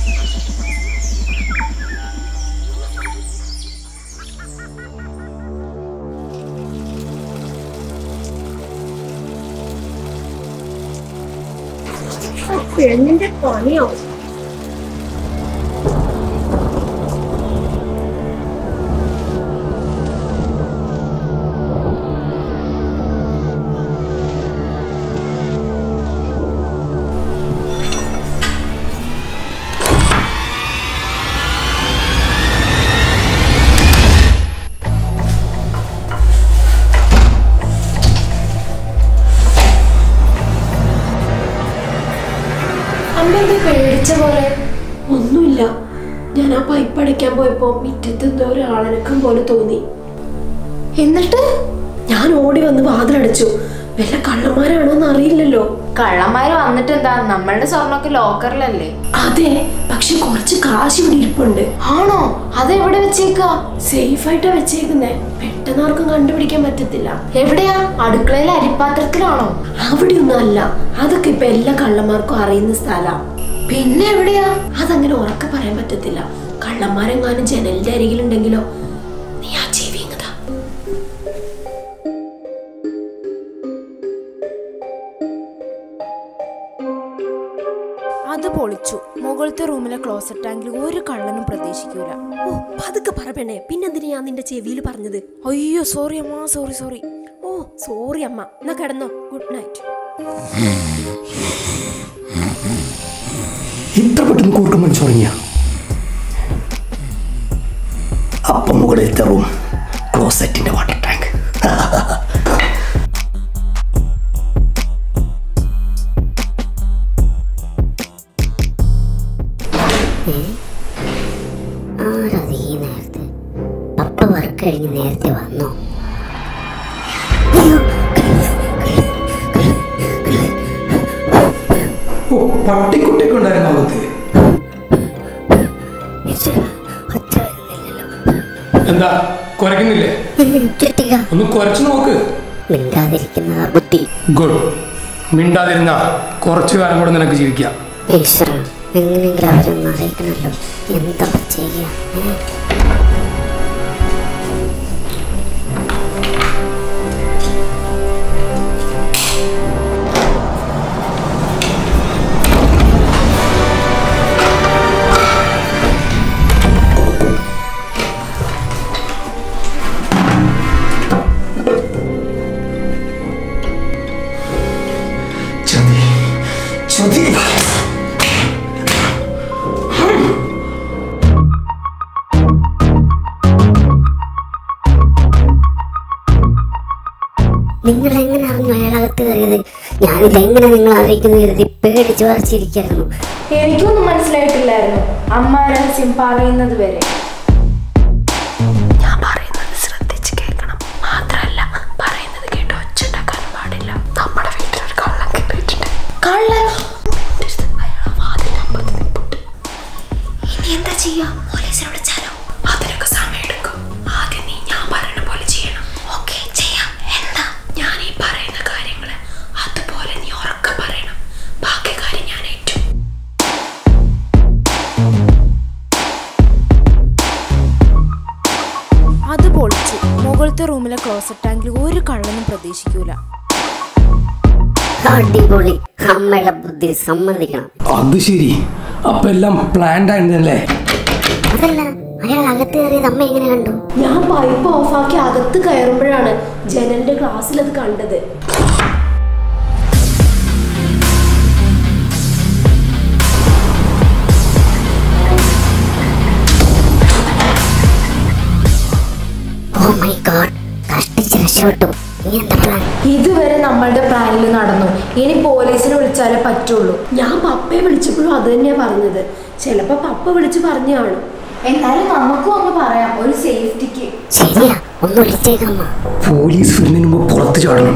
പെണ്ണിന്റെ പണിയോ? പേടിച്ച പോലെ ഒന്നുമില്ല. ഞാൻ ആ പൈപ്പ് അടയ്ക്കാൻ പോയപ്പോ മുറ്റത്ത് എന്തോ ഒരാളനക്കം പോലെ തോന്നി. എന്നിട്ട് ഞാൻ ഓടി വന്ന് വാതിലടച്ചു. വല്ല കള്ളന്മാരാണോന്ന് അറിയില്ലല്ലോ. കള്ളന്മാര് വന്നിട്ട് എന്താ? നമ്മളുടെ സ്വർണ്ണൊക്കെ ലോക്കറിലല്ലേ? അതെ, പക്ഷെ കുറച്ച് കാശ് ഇവിടെ ഇരിപ്പുണ്ട്. ആണോ? അതെവിടെ വെച്ചേക്കാ? സേഫ് ആയിട്ടാ വെച്ചേക്കുന്നേ. പെട്ടെന്ന് ആർക്കും കണ്ടുപിടിക്കാൻ പറ്റത്തില്ല. എവിടെയാ? അടുക്കളയിലെ അരിപ്പാത്രത്തിലാണോ? അവിടെയൊന്നും അല്ല. അതൊക്കെ ഇപ്പൊ എല്ലാ കള്ളന്മാർക്കും അറിയുന്ന സ്ഥലം. പിന്നെ എവിടെയാ? അതങ്ങനെ ഉറക്കെ പറയാൻ പറ്റത്തില്ല. കള്ളന്മാരെങ്ങാനും ജനലിന്റെ അരികിലുണ്ടെങ്കിലോ? നീ ആ ചെവി ഇങ്ങതാ. അത് പൊളിച്ചു. മുകളിലത്തെ റൂമിലെ ക്ലോസറ്റ് ടാങ്കിൽ ഒരു കള്ളനും പ്രതീക്ഷിക്കൂല. ഓ, പതുക്കെ പറ പെണ്ണേ. പിന്നെന്തിനാ ഞാൻ നിന്റെ ചെവിയിൽ പറഞ്ഞത്? അയ്യോ സോറി അമ്മ, സോറി. ഓ സോറി അമ്മ. എന്നാ കിടന്നോ. Good night. ഇത്ര പെട്ടെന്ന് കൂർക്കം മനസ്സ് തുടങ്ങിയ അപ്പം മുകളിലത്തെ റൂം ക്ലോസറ്റിന്റെ വാട്ടർ ടാങ്ക്. ആരത് ഈ നേരത്തെ? പപ്പ വർക്ക് കഴിഞ്ഞ് നേരത്തെ വന്നോ? പട്ടിക്കുട്ടിയൊക്കെ ഉണ്ടായിരുന്നു അകത്ത്. എന്താ കുരക്കുന്നില്ലേ? ഒന്ന് കുറച്ച് നോക്ക്. മിണ്ടാതിരിക്കുന്ന ബുദ്ധി. ഗുഡ്. മിണ്ടാതിരുന്ന കുറച്ചു കാലം കൂടെ നിനക്ക് ജീവിക്കാം. എങ്ങനെയെങ്കിലും അവരൊന്നും അറിയിക്കണല്ലോ. എന്താ ചെയ്യാ? നിങ്ങൾ എങ്ങനെ അറിഞ്ഞു അയാളകത്ത് കയറിയത്? ഞാനിതെങ്ങനെ നിങ്ങൾ അറിയിക്കുന്നു കരുതി പേടിച്ച് വരച്ചിരിക്കായിരുന്നു. എനിക്കൊന്നും മനസ്സിലായിട്ടില്ലായിരുന്നു അമ്മ രഹസ്യം പറയുന്നത് വരെ. ഞാൻ പറയുന്നത് ശ്രദ്ധിച്ച് കേൾക്കണം. മാത്രല്ല പറയുന്നത് കേട്ട് ഒച്ചുണ്ടാക്കാൻ പാടില്ല. നമ്മുടെ വീട്ടിലൊരു കള്ളൻ കേട്ടിട്ടുണ്ട്. കള്ളൻ? ഇനി എന്താ ചെയ്യാ? പോലീസിനെ വിളിച്ചാലോ? അതിനൊക്കെ സമയം എടുക്കും. ആദ്യം നീ ഞാൻ പറയുന്ന പോലെ ചെയ്യണം. ഓക്കെ, ചെയ്യാം. എന്താ? ഞാൻ ഈ പറയുന്ന കാര്യങ്ങള് അതുപോലെ നീ ഉറക്കെ പറയണം. ബാക്കി കാര്യം ഞാൻ ഏറ്റു. അത് പൊളിച്ചു. മുകളിലത്തെ റൂമിലെ ക്ലോസറ്റ് ടാങ്കിൽ ഒരു കള്ളനും പ്രതീക്ഷിക്കൂല. അടിപൊളി. അമ്മയുടെ ബുദ്ധി സമ്മതിക്കണം. അത് ശരി. അപ്പൊ എല്ലാം പ്ലാൻഡ് ആയിരുന്നല്ലേ? അതല്ല, അയാൾ അകത്ത് കയറിയത് അമ്മ എങ്ങനെ കണ്ടു? ഞാൻ പൈപ്പ് ഓഫാക്കി അകത്ത് കയറുമ്പോഴാണ് ജനലിന്റെ ഗ്ലാസ്സിൽ അത് കണ്ടത്. ഓ മൈ ഗോഡ്, കഷ്ടിച്ച് രക്ഷപ്പെട്ടു. ഇതുവരെ നമ്മളുടെ പ്ലാനിൽ നടന്നു. ഇനി പോലീസിനെ വിളിച്ചാലേ പറ്റുള്ളൂ. ഞാൻ പപ്പയെ വിളിച്ചപ്പോഴും അത് തന്നെയാ പറഞ്ഞത്. ചിലപ്പോ പപ്പ വിളിച്ചു പറഞ്ഞു കാണും. എന്നാലും നമുക്കും ഒന്ന് പറയാം, ഒരു സേഫ്റ്റിക്ക്. ശരിയാ, ഒന്ന് വിളിച്ചേക്കമ്മ. പോലീസ് വരുന്നതിന് മുമ്പ് പുറത്ത് ചാടണം.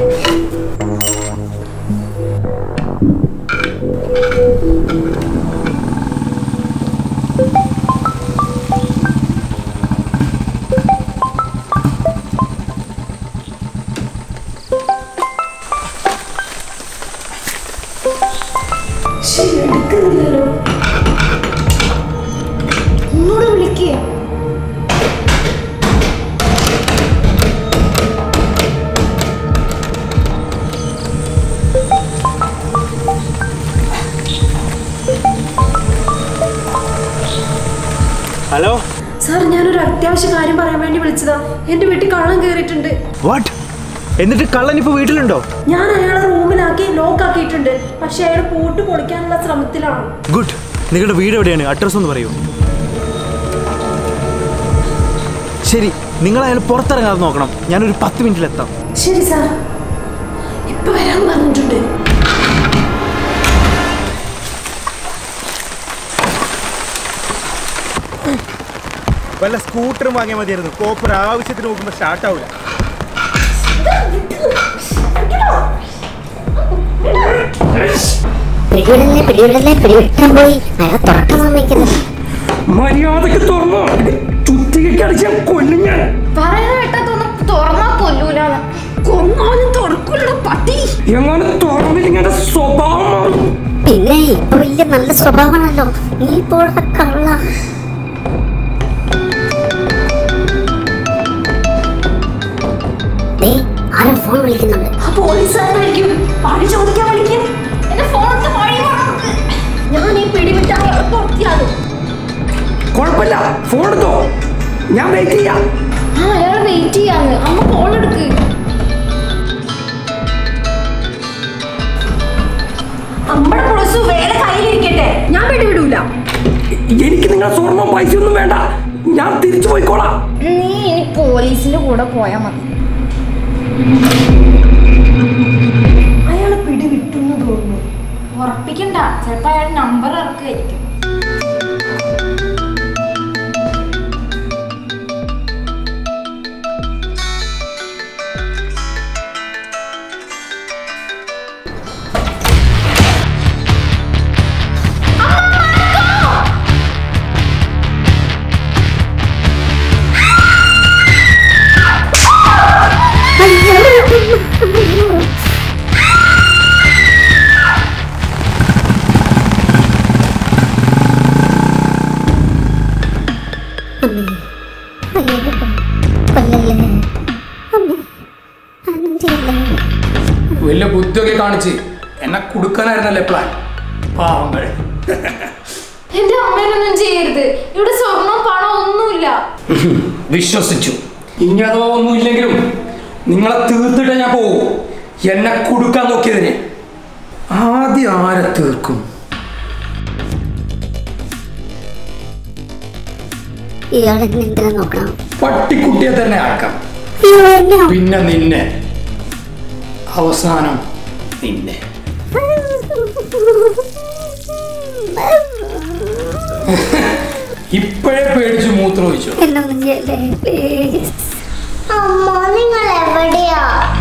ഹലോ സാർ, ഞാനൊരു അത്യാവശ്യ കാര്യം പറയാൻ വേണ്ടി വിളിച്ചതാ. എന്റെ വീട്ടിൽ കള്ളൻ കയറിയിട്ടുണ്ട്. വാട്ട്? എന്നിട്ട് കള്ളൻ ഇപ്പൊ വീട്ടിലുണ്ടോ? ഞാൻ അയാളെ റൂമിലാക്കി ലോക്ക് ആക്കിയിട്ടുണ്ട്. പക്ഷെ അയാൾ പൂട്ട് പൊളിക്കാനുള്ള ശ്രമത്തിലാണ്. ഗുഡ്. നിങ്ങളുടെ വീട് എവിടെയാണ്? അഡ്രസ് ഒന്ന് പറയൂ. ശരി, നിങ്ങൾ അയാൾ പുറത്തിറങ്ങാതെ നോക്കണം. ഞാനൊരു 10 മിനിറ്റിലെത്താം. ശരി സാർ, ഇപ്പൊ വരാൻ പറഞ്ഞിട്ടുണ്ട്. വല്ല സ്കൂട്ടറും വാങ്ങിയാൽ മതിയായിരുന്നു. കോപ്പർ ആവശ്യത്തിന് നോക്കുമ്പോൾ സ്റ്റാർട്ട് ആവില്ല. മര്യാദക്ക് തുറന്നോ, ചുറ്റിക്ക് അടിച്ചാൽ കൊല്ലും ഞാൻ. പറയുന്ന വെട്ടത്തൊന്നും തുറന്നാ കൊല്ലൂല. കൊന്നാലും തുറക്കൂല പട്ടി. എങ്ങനെ തുറന്നിങ്ങനെ സ്വഭാവം മാറും. പിന്നെ ഇപ്പൊ വലിയ നല്ല സ്വഭാവമാണല്ലോ നീ. ഇപ്പോൾ കള്ള ആരും ഫോൺ വിളിക്കുന്നുണ്ട്. പോലീസുകാരായിരിക്കും. പണി ചോദിക്കാൻ വിളിക്കും. എന്റെ ഫോണിന്റെ വഴി മാറും. ഞാൻ ഈ പിടിവിട്ടാൽ പുറത്തിയാകും. കുഴപ്പമില്ല, ഫോൺ എടുത്തോ, ഞാൻ വെയിറ്റ് ചെയ്യാം. അയാൾ വെയിറ്റ് ചെയ്യാന്ന്. അമ്മ ഫോൺ എടുക്ക്. അമ്മയുടെ പുറത്തു വേറെ കയ്യിലിരിക്കട്ടെ. ഞാൻ പിടിവിടൂല. എനിക്ക് നിങ്ങളുടെ സ്വർണ്ണം പൈസ ഒന്നും വേണ്ട, ഞാൻ തിരിച്ചു പോയിക്കോളാം. നീ ഇനി പോലീസിന്റെ കൂടെ പോയാ മതി. അയാള് പിടിവിട്ടെന്ന് തോന്നുന്നു. ഉറപ്പിക്കണ്ട, ചിലപ്പോ അയാൾ നമ്പർ ഇറക്കായിരിക്കും. വലിയ ബുദ്ധിയൊക്കെ കാണിച്ച് എന്നെ കൊടുക്കാനായിരുന്നല്ലേ പ്ലാൻ. പാവങ്ങൾ. എന്റെ അമ്മേനൊന്നും ചെയ്യരുത്. ഇവിടെ സ്വർണം പണം ഒന്നുമില്ല. വിശ്വസിച്ചു. ഇനി അഥവാ ഒന്നുമില്ലെങ്കിലും നിങ്ങളെ തീർത്തിട്ടേ ഞാൻ പോകൂ. എന്നെ കൊടുക്കാൻ നോക്കിയതിന് ആദ്യം ആരെ തീർക്കും? ഇയാളെന്തിനാ നോക്കണം? പട്ടിക്കുട്ടിയെ തന്നെ ആക്കാം. പിന്നെ നിന്നെ, അവസാനം നിന്നെ. ഇപ്പോഴേ പേടിച്ച് മൂത്രമൊഴിച്ചു. അമ്മ നിങ്ങൾ എവിടെയാ?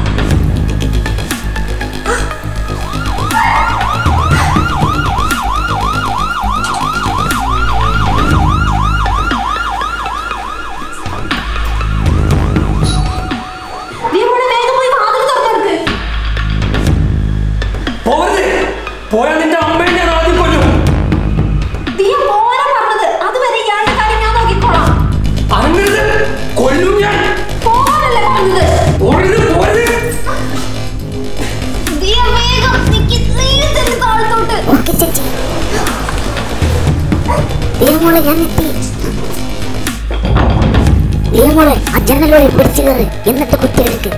പോയാ നിന്റെ അമ്മയെ ഞാൻ ആദ്യം കൊല്ലും. അങ്ങനെ കൊല്ലും ഞാൻ. ജനലോടെ പിടിച്ചു കയറി എന്നിട്ട് കുത്തിയെടുക്ക്.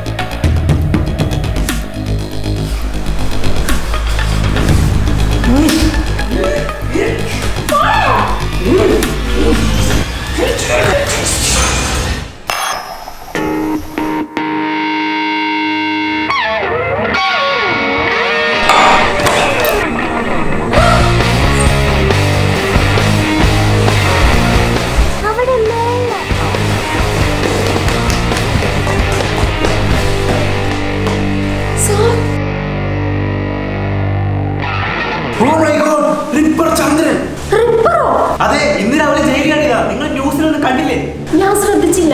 അതെ, ഇന്ന് രാവിലെ ജയിലിൽ കണ്ടില്ല. നിങ്ങൾ ന്യൂസിലൊന്നും കണ്ടില്ലേ? ഞാൻ ശ്രദ്ധിച്ചില്ല.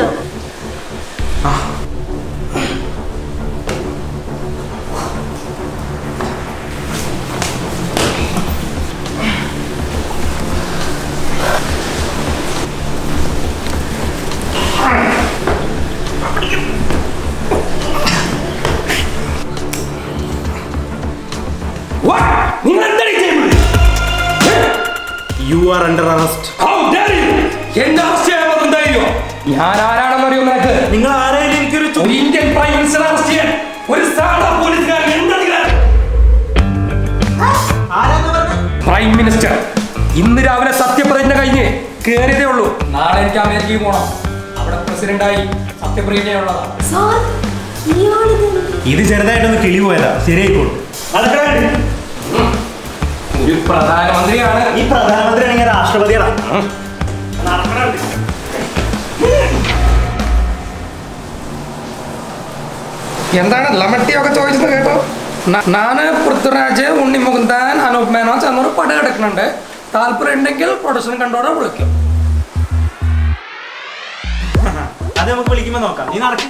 You are under arrest. How dare you? എന്നെ അറസ്റ്റ് ചെയ്യാൻ എന്തായിരിക്കും? ഞാൻ ആരാണെന്ന് അറിയോ നിനക്ക്? നിങ്ങൾ ആരായാലും എനിക്കൊരു ഇന്ത്യൻ പ്രൈം മിനിസ്റ്റർ അറസ്റ്റ് ചെയ്യാൻ ഒരു സാധാ പോലീസുകാരൻ എന്തധികാരം? പ്രൈം മിനിസ്റ്റർ ഇന്ന് രാവിലെ സത്യപ്രതിജ്ഞ കഴിഞ്ഞ് കേറിയതേ ഉള്ളൂ. നാളെ എനിക്ക് അമേരിക്കയിൽ പോകണം. അവിടെ പ്രസിഡന്റായി സത്യപ്രതിജ്ഞയുള്ളതാ. ഇത് ചെറുതായിട്ടൊന്ന് കിളി പോയതാ, ശരിയായിക്കോളൂ. ഒരു പ്രധാനമന്ത്രിയാണ്. ഈ പ്രധാനമന്ത്രി ആണെങ്കിൽ രാഷ്ട്രപതിയാണ്. എന്താണ് ലമട്ടിയൊക്കെ ചോദിച്ചത് കേട്ടോ? നാന് പൃഥ്വിരാജ്, ഉണ്ണി മുകുന്ദൻ, അനൂപ് മേനോൻ എന്നൊരു പട കിടക്കുന്നുണ്ട്. താല്പര്യം ഉണ്ടെങ്കിൽ പ്രൊഡക്ഷൻ കണ്ടോടെ വിളിക്കും. അത് നമുക്ക് വിളിക്കുമ്പോ നോക്കാം. നീ നടക്കും.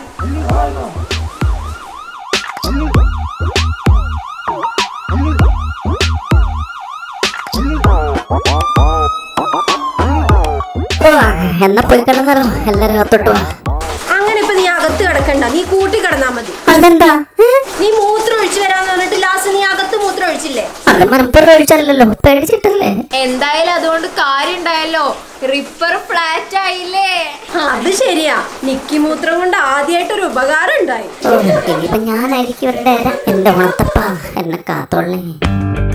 എന്നാ പോയി കിടന്നാലോ, എല്ലാരും അകത്തോട്ട് വാ. അങ്ങനെ ഇപ്പൊ നീ അകത്ത് കിടക്കണ്ട, നീ കൂട്ടി കിടന്നാ മതി. അതെന്താ? നീ മൂത്രം ഒഴിച്ചു വരാന്ന് പറഞ്ഞിട്ട് ലാസ്റ്റ് നീ അകത്ത് മൂത്രം ഒഴിച്ചില്ലേ? അത് മനപ്പുറം ഒഴിച്ചല്ലോ, പേടിച്ചിട്ടല്ലേ. എന്തായാലും അതുകൊണ്ട് കാര്യം ഉണ്ടായല്ലോ, റിപ്പർ ഫ്ലാറ്റ് ആയില്ലേ. അത് ശരിയാ, നിക്കി മൂത്രം കൊണ്ട് ആദ്യമായിട്ടൊരു ഉപകാരം ഉണ്ടായി. ഇനിയിപ്പൊ ഞാനായിരിക്കും ഇവരുടെ എന്റെ ഉണത്തപ്പ എന്നെ കാത്തോളേ.